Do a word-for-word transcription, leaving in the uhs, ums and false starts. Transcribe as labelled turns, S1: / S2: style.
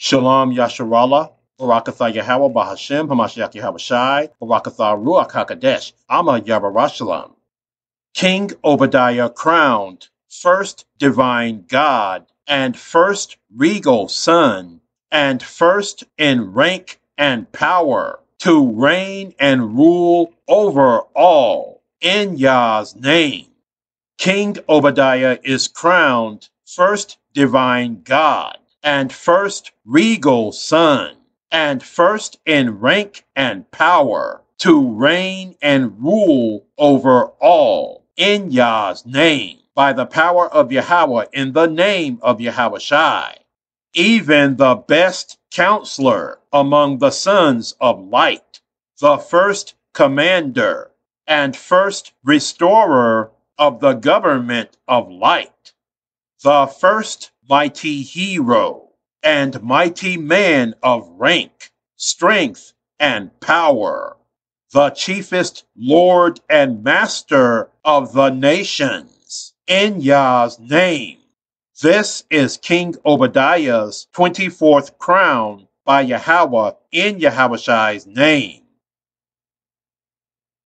S1: Shalom Yasharallah, Barakatha Yahweh Bahashem, Hamashiach Yahweh Shai, Barakatha Ruach HaKadesh, Amma Yabarashalam. King Obadiah crowned, first divine God, and first regal son, and first in rank and power, to reign and rule over all, in Yah's name. King Obadiah is crowned, first divine God, and first regal son, and first in rank and power, to reign and rule over all, in Yah's name, by the power of Yahweh, in the name of Yahweh Shai. Even the best counselor among the sons of light, the first commander, and first restorer of the government of light, the first mighty hero, and mighty man of rank, strength, and power, the chiefest Lord and Master of the nations, in Yah's name. This is King Obadiah's twenty-fourth crown by Yahweh in Yahweh Shai's name.